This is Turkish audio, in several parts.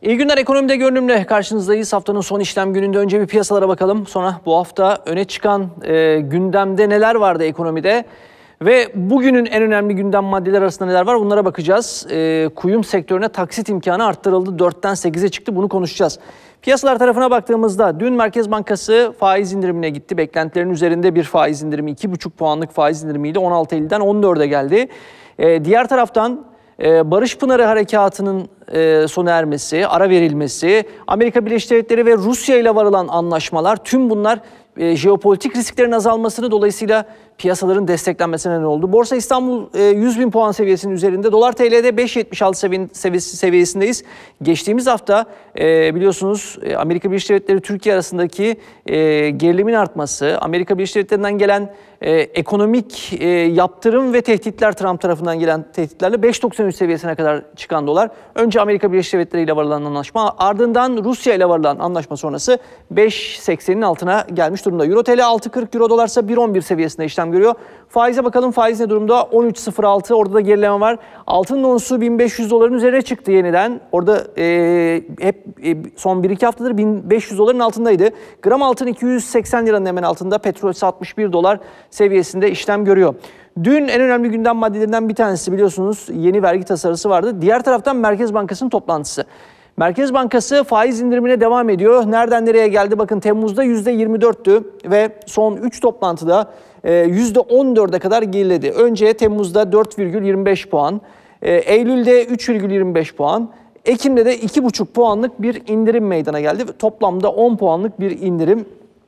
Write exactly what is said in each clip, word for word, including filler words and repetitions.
İyi günler, ekonomide görünümle karşınızdayız. Haftanın son işlem gününde önce bir piyasalara bakalım. Sonra bu hafta öne çıkan e, gündemde neler vardı ekonomide? Ve bugünün en önemli gündem maddeler arasında neler var bunlara bakacağız. E, kuyum sektörüne taksit imkanı arttırıldı. dörtten sekize çıktı, bunu konuşacağız. Piyasalar tarafına baktığımızda dün Merkez Bankası faiz indirimine gitti. Beklentilerin üzerinde bir faiz indirimi, iki buçuk puanlık faiz indirimiyle on altı Eylül'den on dörde geldi. E, diğer taraftan e, Barış Pınarı Harekatı'nın e, sona ermesi, ara verilmesi, Amerika Birleşik Devletleri ve Rusya ile varılan anlaşmalar, tüm bunlar e, jeopolitik risklerin azalmasını, dolayısıyla piyasaların desteklenmesine neden oldu. Borsa İstanbul e, yüz bin puan seviyesinin üzerinde. Dolar T L'de beş yetmiş altı seviyesi, seviyesindeyiz. Geçtiğimiz hafta e, biliyorsunuz e, Amerika Birleşik Devletleri Türkiye arasındaki e, gerilimin artması, Amerika Birleşik Devletleri'nden gelen e, ekonomik e, yaptırım ve tehditler, Trump tarafından gelen tehditlerle beş doksan üç seviyesine kadar çıkan dolar. Önce Amerika Birleşik Devletleri ile varılan anlaşma, ardından Rusya ile varılan anlaşma sonrası beş seksenin altına gelmiş durumda. Euro T L altı kırk, Euro dolarsa bir on bir seviyesinde işlem görüyor. Faize bakalım, faiz ne durumda? on üç sıfır altı, orada da gerileme var. Altın onsu bin beş yüz doların üzerine çıktı yeniden. Orada e, hep e, son bir iki haftadır bin beş yüz doların altındaydı. Gram altın iki yüz seksen liranın hemen altında. Petrol ise altmış bir dolar seviyesinde işlem görüyor. Dün en önemli gündem maddelerinden bir tanesi biliyorsunuz yeni vergi tasarısı vardı. Diğer taraftan Merkez Bankası'nın toplantısı. Merkez Bankası faiz indirimine devam ediyor. Nereden nereye geldi? Bakın Temmuz'da yüzde yirmi dörttü ve son üç toplantıda yüzde on dörde kadar geriledi. Önce Temmuz'da dört virgül yirmi beş puan, Eylül'de üç virgül yirmi beş puan, Ekim'de de iki buçuk puanlık bir indirim meydana geldi. Toplamda on puanlık bir indirim,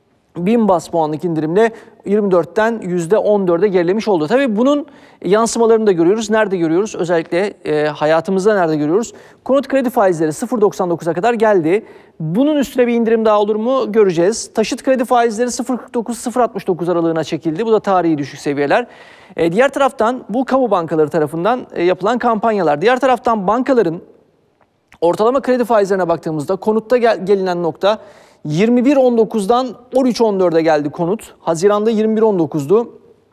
bin bas puanlık indirimle yirmi dörtten yüzde on dörde gerilemiş oldu. Tabii bunun yansımalarını da görüyoruz. Nerede görüyoruz? Özellikle e, hayatımızda nerede görüyoruz? Konut kredi faizleri sıfır virgül doksan dokuza kadar geldi. Bunun üstüne bir indirim daha olur mu? Göreceğiz. Taşıt kredi faizleri sıfır virgül kırk dokuz sıfır virgül altmış dokuz aralığına çekildi. Bu da tarihi düşük seviyeler. E, diğer taraftan bu kamu bankaları tarafından e, yapılan kampanyalar. Diğer taraftan bankaların ortalama kredi faizlerine baktığımızda konutta gel, gelinen nokta yirmi bir on dokuzdan on üç on dörde geldi konut. Haziran'da yirmi bir on dokuzdu.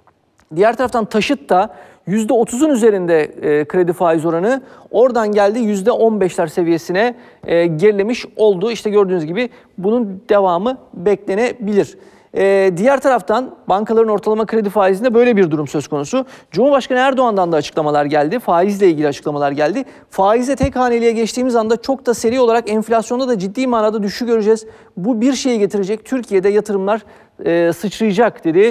Diğer taraftan taşıt da yüzde otuzun üzerinde e, kredi faiz oranı. Oradan geldi yüzde on beşler seviyesine e, gerilemiş oldu. İşte gördüğünüz gibi bunun devamı beklenebilir. Ee, diğer taraftan bankaların ortalama kredi faizinde böyle bir durum söz konusu. Cumhurbaşkanı Erdoğan'dan da açıklamalar geldi. Faizle ilgili açıklamalar geldi. Faize tek haneliğe geçtiğimiz anda çok da seri olarak enflasyonda da ciddi manada düşüş göreceğiz. Bu bir şeyi getirecek. Türkiye'de yatırımlar e, sıçrayacak dedi.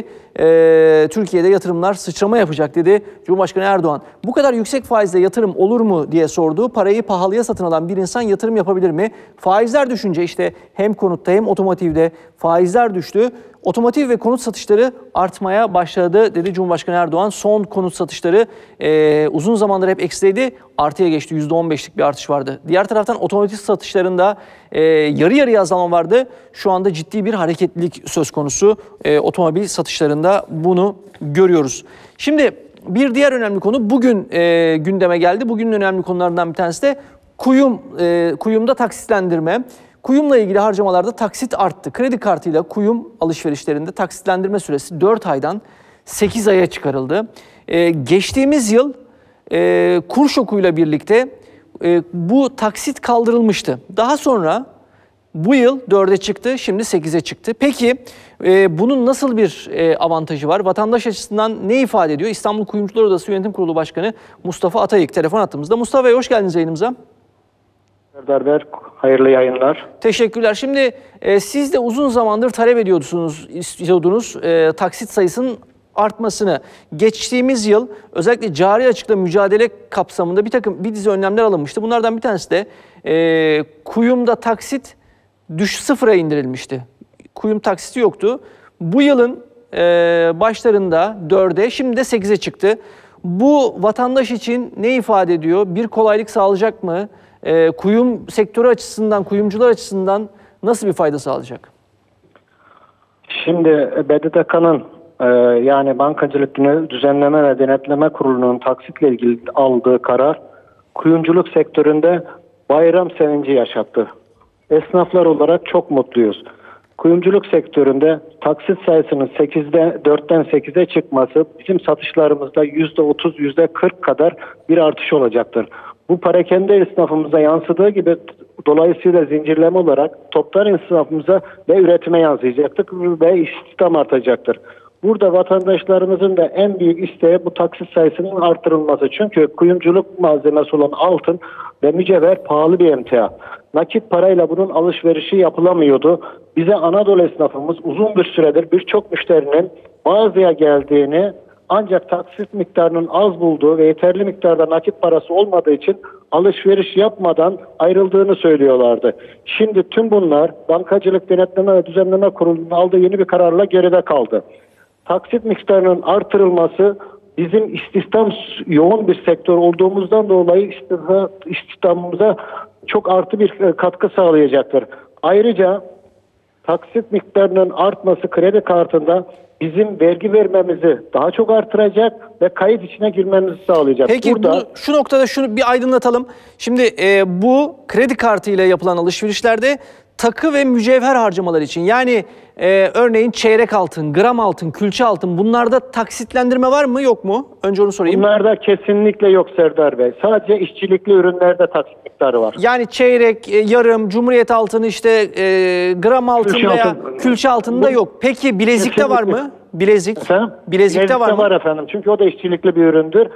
E, Türkiye'de yatırımlar sıçrama yapacak dedi Cumhurbaşkanı Erdoğan. Bu kadar yüksek faizle yatırım olur mu diye sordu. Parayı pahalıya satın alan bir insan yatırım yapabilir mi? Faizler düşünce işte hem konutta hem otomotivde faizler düştü. Otomotiv ve konut satışları artmaya başladı dedi Cumhurbaşkanı Erdoğan. Son konut satışları e, uzun zamandır hep eksideydi. Artıya geçti. yüzde on beşlik bir artış vardı. Diğer taraftan otomotiv satışlarında e, yarı yarıya azalma vardı. Şu anda ciddi bir hareketlilik söz konusu. E, otomobil satışlarında bunu görüyoruz. Şimdi bir diğer önemli konu bugün e, gündeme geldi. Bugünün önemli konularından bir tanesi de kuyum, e, kuyumda taksitlendirme. Kuyumla ilgili harcamalarda taksit arttı. Kredi kartıyla kuyum alışverişlerinde taksitlendirme süresi dört aydan sekiz aya çıkarıldı. Ee, geçtiğimiz yıl e, kur şokuyla birlikte e, bu taksit kaldırılmıştı. Daha sonra bu yıl dörde çıktı, şimdi sekize çıktı. Peki e, bunun nasıl bir e, avantajı var? Vatandaş açısından ne ifade ediyor? İstanbul Kuyumcular Odası Yönetim Kurulu Başkanı Mustafa Atayık telefon attığımızda. Mustafa Bey, hoş geldiniz yayınımıza. Serdar Bey, hayırlı yayınlar. Teşekkürler. Şimdi e, siz de uzun zamandır talep ediyorsunuz, istiyordunuz e, taksit sayısının artmasını. Geçtiğimiz yıl özellikle cari açıkla mücadele kapsamında bir takım bir dizi önlemler alınmıştı. Bunlardan bir tanesi de e, kuyumda taksit düş sıfıra indirilmişti. Kuyum taksiti yoktu. Bu yılın e, başlarında dörde, şimdi de sekize çıktı. Bu vatandaş için ne ifade ediyor? Bir kolaylık sağlayacak mı? E, kuyum sektörü açısından, kuyumcular açısından nasıl bir fayda sağlayacak? Şimdi B D D K'nın e, yani Bankacılık Düzenleme ve Denetleme Kurulu'nun taksitle ilgili aldığı karar kuyumculuk sektöründe bayram sevinci yaşattı. Esnaflar olarak çok mutluyuz. Kuyumculuk sektöründe taksit sayısının sekizde, dörtten sekize çıkması bizim satışlarımızda yüzde otuz, yüzde kırk kadar bir artış olacaktır. Bu perakende esnafımıza yansıdığı gibi dolayısıyla zincirleme olarak toptan insafımıza ve üretime yansıyacaktır ve istihdam artacaktır. Burada vatandaşlarımızın da en büyük isteği bu taksit sayısının artırılması. Çünkü kuyumculuk malzemesi olan altın ve mücevher pahalı bir emtia. Nakit parayla bunun alışverişi yapılamıyordu. Bize Anadolu esnafımız uzun bir süredir birçok müşterinin mağazaya geldiğini, ancak taksit miktarının az bulduğu ve yeterli miktarda nakit parası olmadığı için alışveriş yapmadan ayrıldığını söylüyorlardı. Şimdi tüm bunlar Bankacılık Denetleme ve Düzenleme Kurulu'nun aldığı yeni bir kararla geride kaldı. Taksit miktarının artırılması bizim istihdam yoğun bir sektör olduğumuzdan dolayı istihdamımıza çok artı bir katkı sağlayacaktır. Ayrıca taksit miktarının artması kredi kartında bizim vergi vermemizi daha çok artıracak ve kayıt içine girmemizi sağlayacak. Peki Burada, bunu, şu noktada şunu bir aydınlatalım. Şimdi e, bu kredi kartı ile yapılan alışverişlerde takı ve mücevher harcamalar için, yani e, örneğin çeyrek altın, gram altın, külçe altın, bunlarda taksitlendirme var mı yok mu? Önce onu sorayım. bunlarda kesinlikle yok Serdar Bey. Sadece işçilikli ürünlerde taksit miktarı var. Yani çeyrek, e, yarım, cumhuriyet altını, işte e, gram altın Külçe veya altın. külçe altında yok. Peki bilezikte var mı? Bilezik. Efendim? Bilezikte, Bilezikte var mı? var efendim. Çünkü o da işçilikli bir üründür.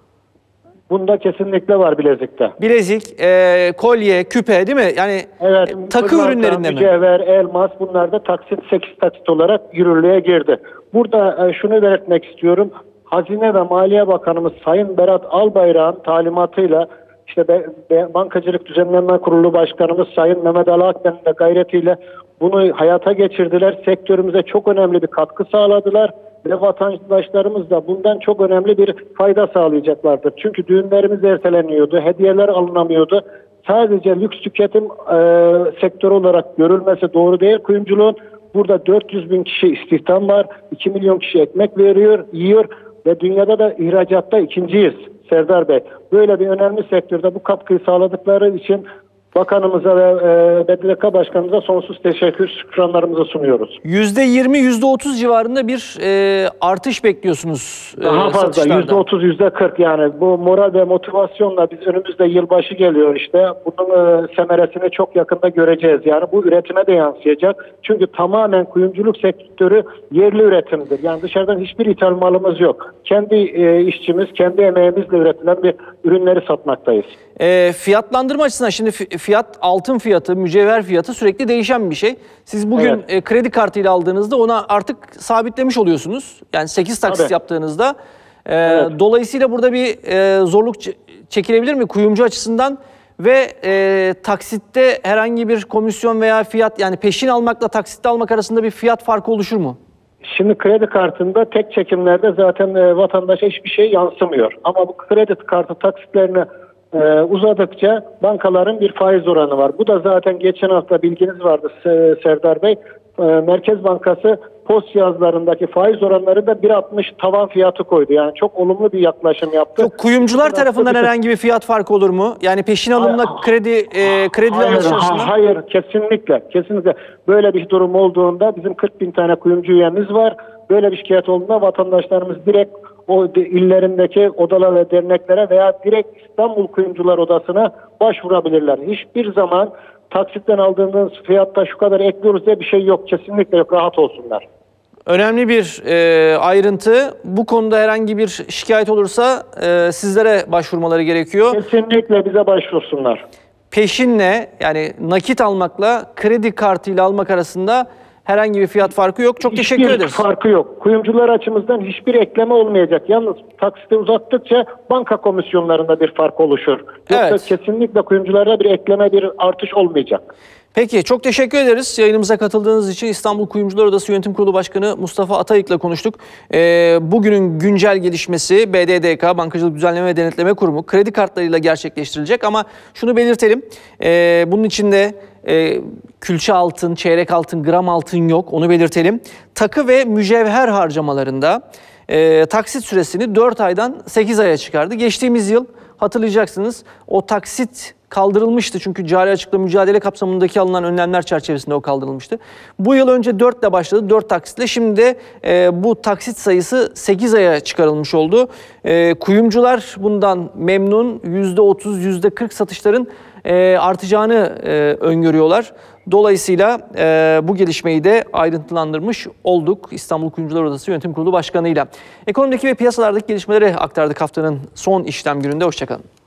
Bunda kesinlikle var bilezikte. Bilezik, e, kolye, küpe, değil mi? Yani Evet, e, takı pırlanta, ürünlerinde mi? mücevher, elmas, bunlar da taksit sekiz taksit olarak yürürlüğe girdi. Burada e, şunu belirtmek istiyorum. Hazine ve Maliye Bakanımız Sayın Berat Albayrak'ın talimatıyla, işte Be Be Bankacılık Düzenleme Kurulu Başkanımız Sayın Mehmet Ali Akben'in de gayretiyle bunu hayata geçirdiler. Sektörümüze çok önemli bir katkı sağladılar ve vatandaşlarımız da bundan çok önemli bir fayda sağlayacaklardır. Çünkü düğünlerimiz erteleniyordu, hediyeler alınamıyordu. Sadece lüks tüketim e, sektörü olarak görülmesi doğru değil kuyumculuğun. Burada dört yüz bin kişi istihdam var, iki milyon kişi ekmek veriyor, yiyor ve dünyada da ihracatta ikinciyiz Serdar Bey. Böyle bir önemli sektörde bu katkıyı sağladıkları için bakanımıza ve e, B D D K Başkanımıza sonsuz teşekkür şükranlarımızı sunuyoruz. yüzde yirmi, yüzde otuz civarında bir e, artış bekliyorsunuz e, Daha fazla, satışlarda. yüzde otuz, yüzde kırk yani. Bu moral ve motivasyonla biz önümüzde yılbaşı geliyor işte. Bunun e, semeresini çok yakında göreceğiz. Yani bu üretime de yansıyacak. Çünkü tamamen kuyumculuk sektörü yerli üretimdir. Yani dışarıdan hiçbir ithal malımız yok. Kendi e, işçimiz, kendi emeğimizle üretilen bir ürünleri satmaktayız. E, fiyatlandırma açısından şimdi fiyat, altın fiyatı, mücevher fiyatı sürekli değişen bir şey. Siz bugün Evet. e, kredi kartıyla aldığınızda ona artık sabitlemiş oluyorsunuz. Yani sekiz taksit Tabii. yaptığınızda. E, Evet. Dolayısıyla burada bir e, zorluk çekilebilir mi kuyumcu açısından? Ve e, taksitte herhangi bir komisyon veya fiyat, yani peşin almakla taksitte almak arasında bir fiyat farkı oluşur mu? Şimdi kredi kartında tek çekimlerde zaten e, vatandaşa hiçbir şey yansımıyor. Ama bu kredi kartı taksitlerine e, uzadıkça bankaların bir faiz oranı var. Bu da zaten geçen hafta bilginiz vardı Serdar Bey. E, Merkez Bankası post yazlarındaki faiz oranları da bir altmış tavan fiyatı koydu. Yani çok olumlu bir yaklaşım yaptı. Yok, kuyumcular tarafından herhangi bir fiyat farkı olur mu? Yani peşin alımla kredi e, kredi Hayır, alış ha- arasında. hayır, kesinlikle, kesinlikle. Böyle bir durum olduğunda bizim kırk bin tane kuyumcu üyemiz var. Böyle bir şikayet olduğunda vatandaşlarımız direkt o de- illerindeki odalar ve derneklere veya direkt İstanbul Kuyumcular Odası'na başvurabilirler. Hiçbir zaman taksitten aldığınız fiyatta şu kadar ekliyoruz diye bir şey yok. Kesinlikle yok. Rahat olsunlar. Önemli bir e, ayrıntı. Bu konuda herhangi bir şikayet olursa e, sizlere başvurmaları gerekiyor. Kesinlikle bize başvursunlar. Peşinle, yani nakit almakla kredi kartıyla almak arasında herhangi bir fiyat farkı yok. Çok teşekkür Hiçbir ederiz. farkı yok. Kuyumcular açımızdan hiçbir ekleme olmayacak. Yalnız taksiti uzattıkça banka komisyonlarında bir fark oluşur. Yoksa Evet. kesinlikle kuyumcularda bir ekleme, bir artış olmayacak. Peki, çok teşekkür ederiz. Yayınımıza katıldığınız için İstanbul Kuyumcular Odası Yönetim Kurulu Başkanı Mustafa Atayık'la konuştuk. Ee, bugünün güncel gelişmesi B D D K, Bankacılık Düzenleme ve Denetleme Kurumu, kredi kartlarıyla gerçekleştirilecek. Ama şunu belirtelim, ee, bunun içinde e, külçe altın, çeyrek altın, gram altın yok, onu belirtelim. Takı ve mücevher harcamalarında e, taksit süresini dört aydan sekiz aya çıkardı. Geçtiğimiz yıl hatırlayacaksınız, o taksit kaldırılmıştı. Çünkü cari açıkla mücadele kapsamındaki alınan önlemler çerçevesinde o kaldırılmıştı. Bu yıl önce dört ile başladı, dört taksitle. Şimdi de e, bu taksit sayısı sekiz aya çıkarılmış oldu. E, kuyumcular bundan memnun. yüzde otuz, yüzde kırk satışların e, artacağını e, öngörüyorlar. Dolayısıyla e, bu gelişmeyi de ayrıntılandırmış olduk İstanbul Kuyumcular Odası Yönetim Kurulu Başkanı'yla. Ekonomideki ve piyasalardaki gelişmeleri aktardık haftanın son işlem gününde. Hoşçakalın.